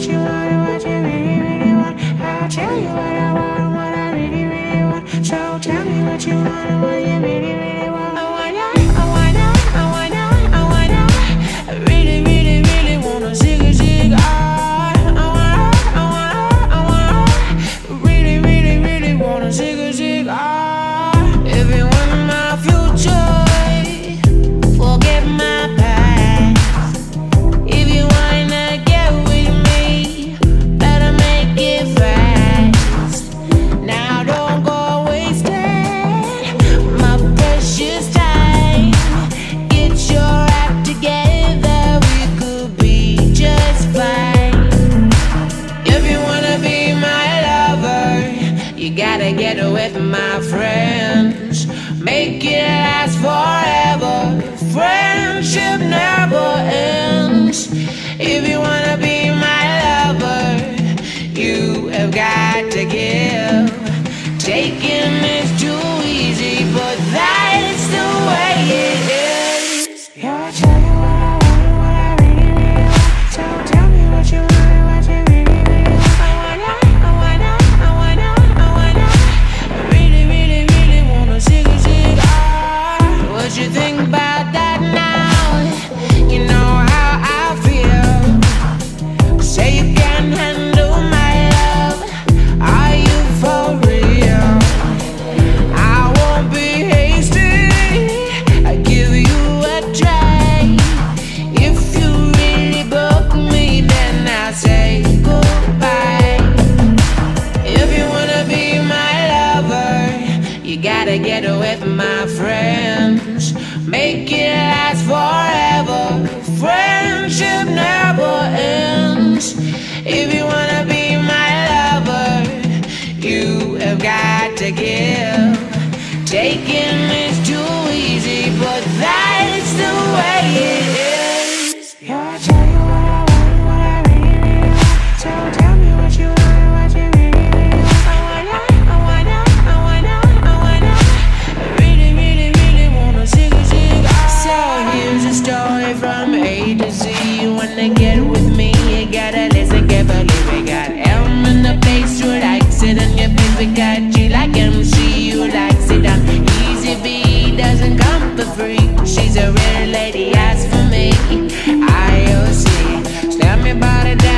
what you want and what you really, really want. I'll tell you what I want and what I really, really want. So tell me what you want and what you really, really want. I really, really, really wanna zig a zig. Really, really, really wanna zig a zig. If you want my future, forget my past. If you wanna get with me, better make it fast. Now don't go wasting my precious time. Get your act together, we could be just fine. If you wanna be my lover, you gotta get with my friends. Make it last forever. Friendship never ends. If you wanna be my lover, you have got to give. Taking is too easy, but that's the way it is. Yeah, tell me what I want and what I really, really want. So tell me what you want and what you really, really want. I really, really, really wanna zig a zig. What you think about that now? You know how I feel. Say you can't handle my love. Are you for real? I won't be hasty. I give you a try. If you really book me, then I'll say goodbye. If you wanna be my lover, you gotta get with my friends. Make it last forever. Friendship never ends. If you wanna be my lover, you have got to give. Taking is too easy, but that's the way it is. Yeah, I tell you what I want and what I really, really want. So tell me what you want and what you really, really want. I really, really, really wanna zig a zig. So here's a story from A to Z. You wanna get with me, you gotta listen carefully. We got M in the place, you likes it, and your baby got G like MC, you likes it. I'm easy B, doesn't come for free. She's a real lady, ask for me. IOC, snap me body down.